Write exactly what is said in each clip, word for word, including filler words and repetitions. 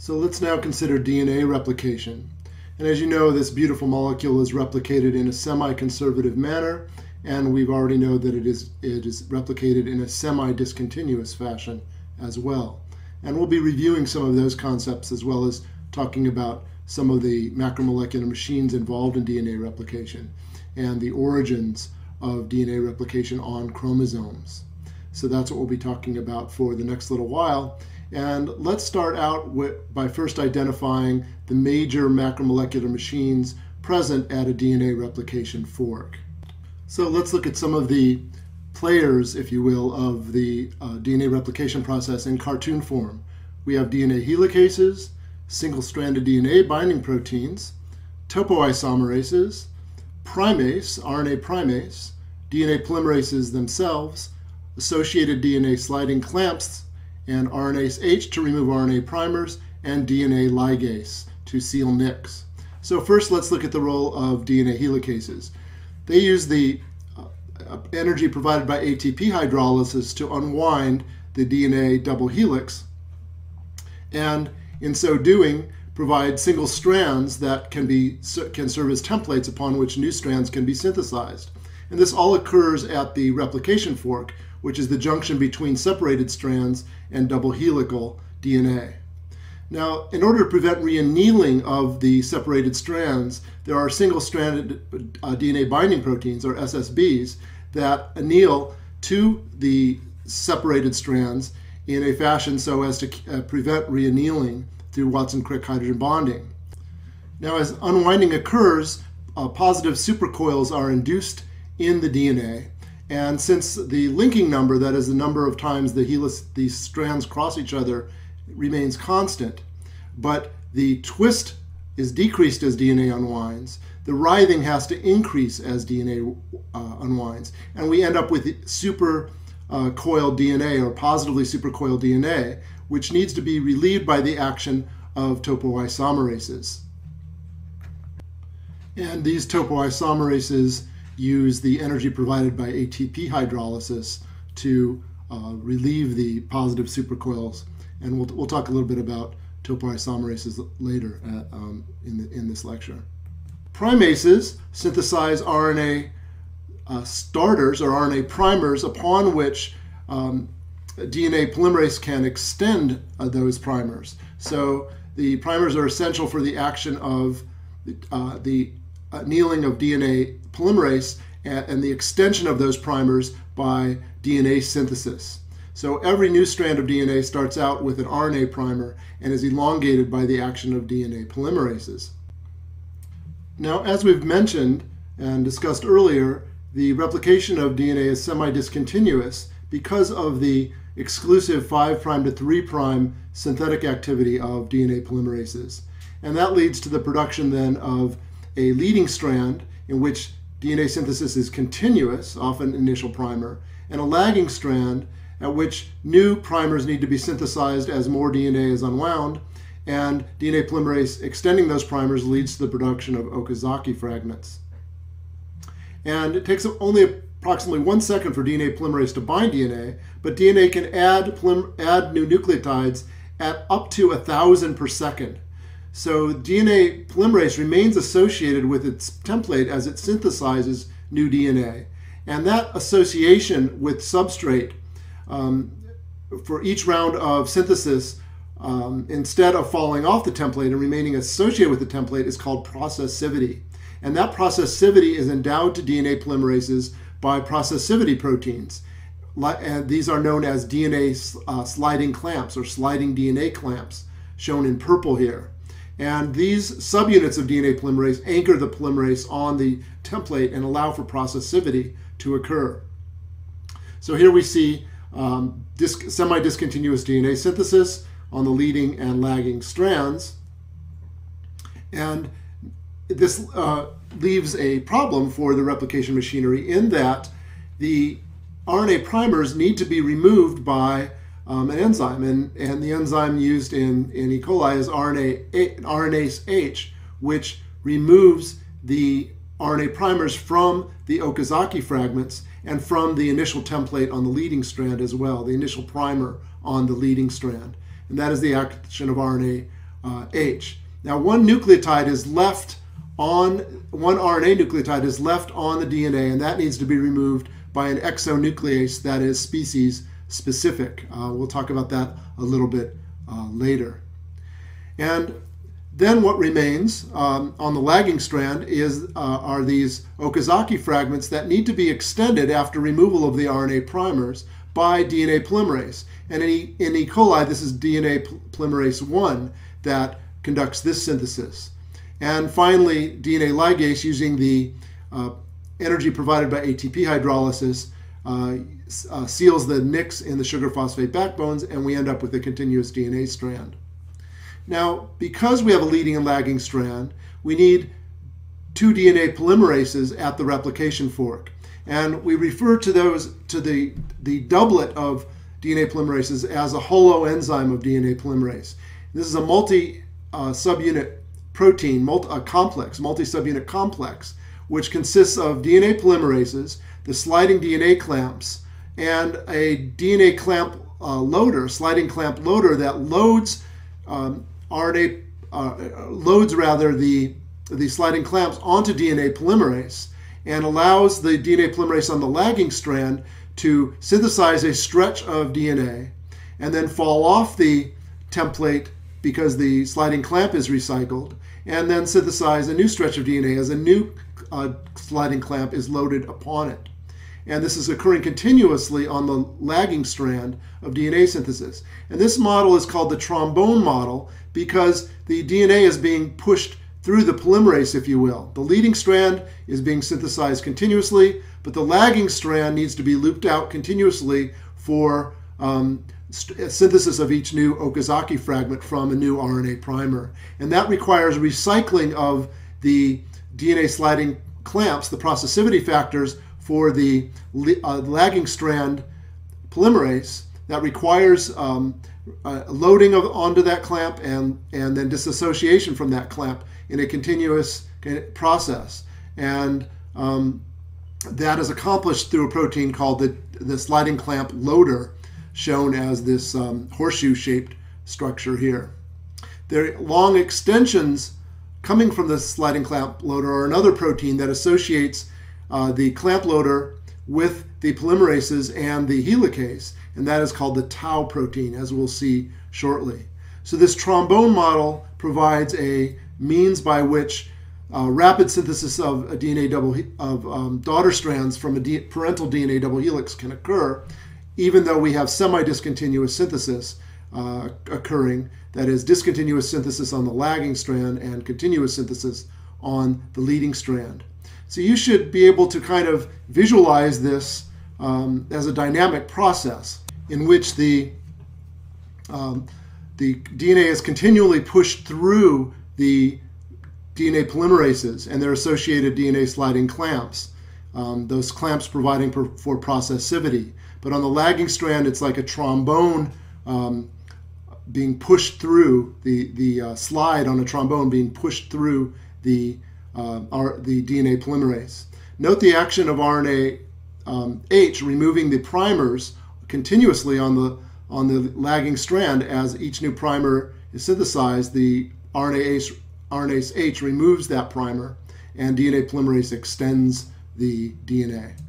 So let's now consider D N A replication. And as you know, this beautiful molecule is replicated in a semi-conservative manner, and we've already know that it is, it is replicated in a semi-discontinuous fashion as well. And we'll be reviewing some of those concepts as well as talking about some of the macromolecular machines involved in D N A replication and the origins of D N A replication on chromosomes. So that's what we'll be talking about for the next little while. And let's start out with, by first identifying the major macromolecular machines present at a D N A replication fork. So let's look at some of the players, if you will, of the uh, D N A replication process in cartoon form. We have D N A helicases, single-stranded D N A binding proteins, topoisomerases, primase, R N A primase, D N A polymerases themselves, associated D N A sliding clamps, and R N A S H to remove R N A primers, and D N A ligase to seal nicks. So first let's look at the role of D N A helicases. They use the uh, energy provided by A T P hydrolysis to unwind the D N A double helix, and in so doing provide single strands that can, be, can serve as templates upon which new strands can be synthesized. And this all occurs at the replication fork, which is the junction between separated strands and double helical D N A. Now, in order to prevent reannealing of the separated strands, there are single-stranded uh, D N A binding proteins, or S S Bs, that anneal to the separated strands in a fashion so as to uh, prevent reannealing through Watson-Crick hydrogen bonding. Now, as unwinding occurs, uh, positive supercoils are induced in the D N A. And since the linking number, that is the number of times the helix, these strands cross each other, remains constant, but the twist is decreased as D N A unwinds, the writhing has to increase as D N A uh, unwinds, and we end up with super uh, coiled D N A, or positively supercoiled D N A, which needs to be relieved by the action of topoisomerases. And these topoisomerases use the energy provided by A T P hydrolysis to uh, relieve the positive supercoils. And we'll, we'll talk a little bit about topoisomerases later at, um, in, the, in this lecture. Primases synthesize R N A uh, starters, or R N A primers, upon which um, D N A polymerase can extend uh, those primers. So the primers are essential for the action of uh, the annealing of D N A polymerase and, and the extension of those primers by D N A synthesis. So every new strand of D N A starts out with an R N A primer and is elongated by the action of D N A polymerases. Now, as we've mentioned and discussed earlier, the replication of D N A is semi-discontinuous because of the exclusive five prime to three prime synthetic activity of D N A polymerases. And that leads to the production then of a leading strand in which D N A synthesis is continuous, often initial primer, and a lagging strand at which new primers need to be synthesized as more D N A is unwound, and D N A polymerase extending those primers leads to the production of Okazaki fragments. And it takes only approximately one second for D N A polymerase to bind D N A, but D N A can add, add new nucleotides at up to a thousand per second. So D N A polymerase remains associated with its template as it synthesizes new D N A. And that association with substrate um, for each round of synthesis, um, instead of falling off the template and remaining associated with the template, is called processivity. And that processivity is endowed to D N A polymerases by processivity proteins. And these are known as D N A uh, sliding clamps, or sliding D N A clamps, shown in purple here. And these subunits of D N A polymerase anchor the polymerase on the template and allow for processivity to occur. So here we see um, semi-discontinuous D N A synthesis on the leading and lagging strands. And this uh, leaves a problem for the replication machinery in that the R N A primers need to be removed by um, an enzyme, and, and the enzyme used in, in E. coli is R N A, R N A S H, which removes the R N A primers from the Okazaki fragments and from the initial template on the leading strand as well, the initial primer on the leading strand. And that is the action of R N A uh, H. Now, one nucleotide is left on, one R N A nucleotide is left on the D N A, and that needs to be removed by an exonuclease that is species specific. Uh, we'll talk about that a little bit uh, later. And then what remains um, on the lagging strand is uh, are these Okazaki fragments that need to be extended after removal of the R N A primers by D N A polymerase. And in E. in E. coli, this is D N A polymerase one that conducts this synthesis. And finally, D N A ligase, using the uh, energy provided by A T P hydrolysis, uh, uh, seals the nicks in the sugar phosphate backbones, and we end up with a continuous D N A strand. Now, because we have a leading and lagging strand, we need two D N A polymerases at the replication fork. And we refer to those, to the, the doublet of D N A polymerases as a holoenzyme of D N A polymerase. This is a multi-subunit uh, protein, multi, a complex, multi-subunit complex, which consists of D N A polymerases, the sliding D N A clamps, and a D N A clamp uh, loader, sliding clamp loader that loads um, R N A, uh, loads rather the, the sliding clamps onto D N A polymerase and allows the D N A polymerase on the lagging strand to synthesize a stretch of D N A and then fall off the template because the sliding clamp is recycled, and then synthesize a new stretch of D N A as a new uh, sliding clamp is loaded upon it. And this is occurring continuously on the lagging strand of D N A synthesis. And this model is called the trombone model because the D N A is being pushed through the polymerase, if you will. The leading strand is being synthesized continuously, but the lagging strand needs to be looped out continuously for um, synthesis of each new Okazaki fragment from a new R N A primer. And that requires recycling of the D N A sliding clamps, the processivity factors for the uh, lagging strand polymerase. That requires um, uh, loading of, onto that clamp and, and then disassociation from that clamp in a continuous process. And um, that is accomplished through a protein called the, the sliding clamp loader, shown as this um, horseshoe-shaped structure here. There are long extensions coming from the sliding clamp loader are another protein that associates uh, the clamp loader with the polymerases and the helicase, and that is called the tau protein, as we'll see shortly. So this trombone model provides a means by which uh, rapid synthesis of a D N A double of um, daughter strands from a D parental D N A double helix can occur, even though we have semi-discontinuous synthesis uh, occurring, that is discontinuous synthesis on the lagging strand and continuous synthesis on the leading strand. So you should be able to kind of visualize this um, as a dynamic process in which the, um, the D N A is continually pushed through the D N A polymerases and their associated D N A sliding clamps, um, those clamps providing for, for processivity. But on the lagging strand, it's like a trombone um, being pushed through, the, the uh, slide on a trombone being pushed through the, uh, our, the D N A polymerase. Note the action of R N A um, H removing the primers continuously on the, on the lagging strand. As each new primer is synthesized, the R N A H, R N A H removes that primer, and D N A polymerase extends the D N A.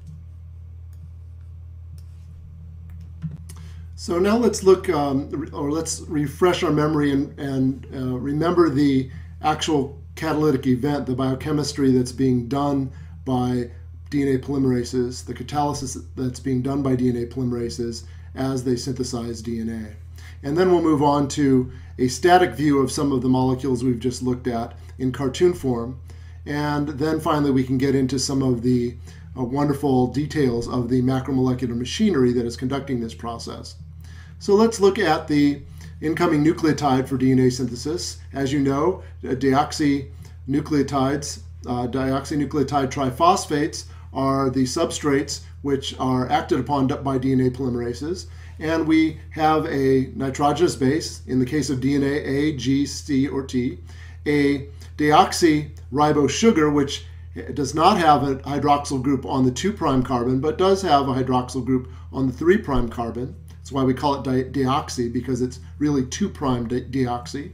So now let's look, um, or let's refresh our memory and, and uh, remember the actual catalytic event, the biochemistry that's being done by D N A polymerases, the catalysis that's being done by D N A polymerases as they synthesize D N A. And then we'll move on to a static view of some of the molecules we've just looked at in cartoon form. And then finally we can get into some of the uh, wonderful details of the macromolecular machinery that is conducting this process. So let's look at the incoming nucleotide for D N A synthesis. As you know, deoxynucleotides, uh, deoxynucleotide triphosphates are the substrates which are acted upon by D N A polymerases. And we have a nitrogenous base, in the case of D N A, A, G, C, or T, a deoxyribose sugar, which does not have a hydroxyl group on the two prime carbon, but does have a hydroxyl group on the three prime carbon. That's why we call it deoxy, because it's really two prime deoxy.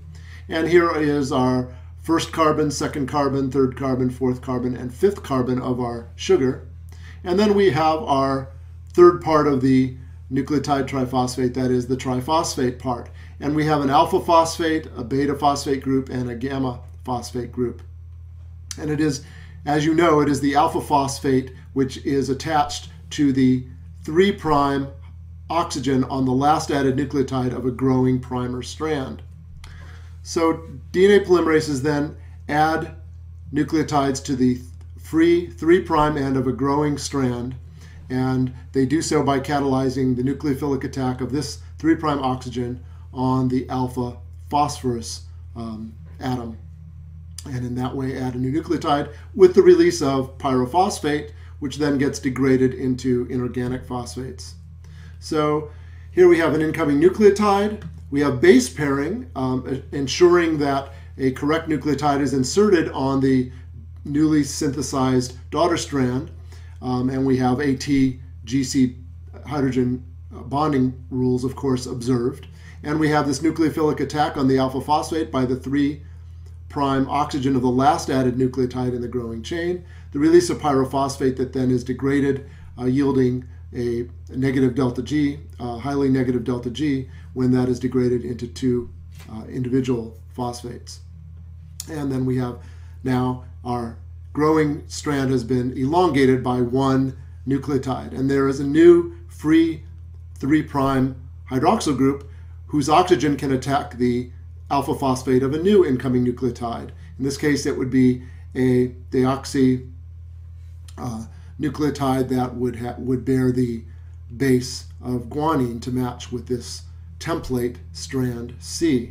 And here is our first carbon, second carbon, third carbon, fourth carbon, and fifth carbon of our sugar. And then we have our third part of the nucleotide triphosphate, that is the triphosphate part. And we have an alpha phosphate, a beta phosphate group, and a gamma phosphate group. And it is, as you know, it is the alpha phosphate which is attached to the three prime oxygen on the last added nucleotide of a growing primer strand. So D N A polymerases then add nucleotides to the free three prime end of a growing strand, and they do so by catalyzing the nucleophilic attack of this three prime oxygen on the alpha phosphorus um, atom, and in that way add a new nucleotide with the release of pyrophosphate, which then gets degraded into inorganic phosphates. So here we have an incoming nucleotide. We have base pairing, um, ensuring that a correct nucleotide is inserted on the newly synthesized daughter strand, um, and we have A T G C hydrogen bonding rules, of course, observed. And we have this nucleophilic attack on the alpha phosphate by the three prime oxygen of the last added nucleotide in the growing chain, the release of pyrophosphate that then is degraded, uh, yielding a negative delta G, uh, highly negative delta G, when that is degraded into two uh, individual phosphates. And then we have now our growing strand has been elongated by one nucleotide. And there is a new free three prime hydroxyl group whose oxygen can attack the alpha phosphate of a new incoming nucleotide. In this case, it would be a deoxy uh, nucleotide that would, ha would bear the base of guanine to match with this template strand C.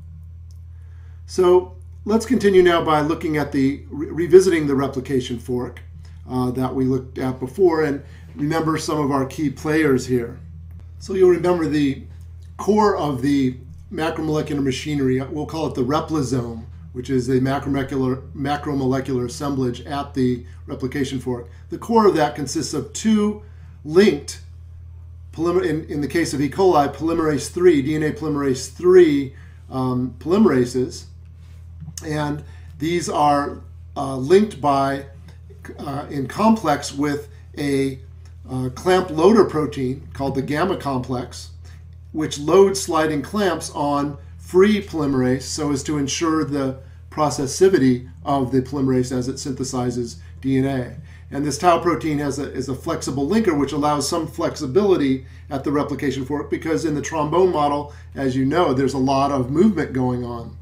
So let's continue now by looking at the, re revisiting the replication fork uh, that we looked at before, and remember some of our key players here. So you'll remember the core of the macromolecular machinery, we'll call it the replisome, which is a macromolecular, macromolecular assemblage at the replication fork. The core of that consists of two linked, polymer in, in the case of E. coli, polymerase three, D N A polymerase three um, polymerases. And these are uh, linked by, uh, in complex with a uh, clamp loader protein called the gamma complex, which loads sliding clamps on free polymerase so as to ensure the processivity of the polymerase as it synthesizes D N A. And this tau protein has a, is a flexible linker which allows some flexibility at the replication fork, because in the trombone model, as you know, there's a lot of movement going on.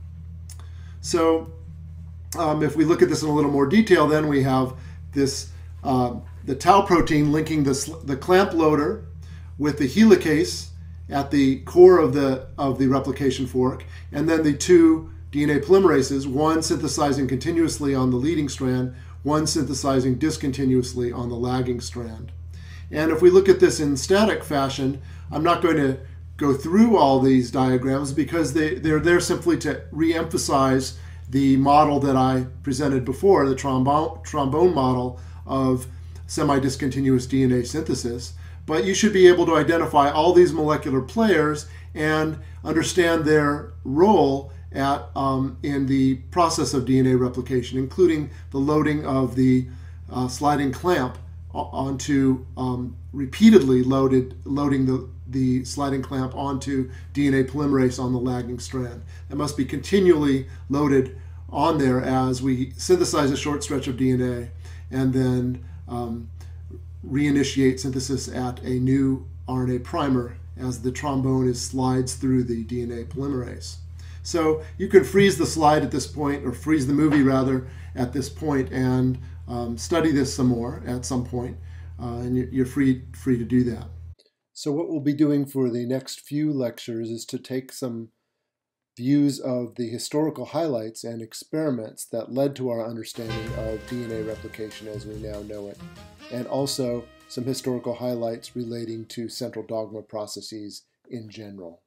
So um, if we look at this in a little more detail, then we have this uh, the tau protein linking the, the clamp loader with the helicase at the core of the, of the replication fork, and then the two D N A polymerases, one synthesizing continuously on the leading strand, one synthesizing discontinuously on the lagging strand. And if we look at this in static fashion, I'm not going to go through all these diagrams because they, they're there simply to re-emphasize the model that I presented before, the trombone, trombone model of semi-discontinuous D N A synthesis. But you should be able to identify all these molecular players and understand their role at, um, in the process of D N A replication, including the loading of the uh, sliding clamp onto, um, repeatedly loaded, loading the, the sliding clamp onto D N A polymerase on the lagging strand. It must be continually loaded on there as we synthesize a short stretch of D N A and then um, reinitiate synthesis at a new R N A primer as the trombone is slides through the D N A polymerase. So you can freeze the slide at this point, or freeze the movie rather, at this point, and um, study this some more at some point, uh, and you're free, free to do that. So what we'll be doing for the next few lectures is to take some views of the historical highlights and experiments that led to our understanding of D N A replication as we now know it, and also some historical highlights relating to central dogma processes in general.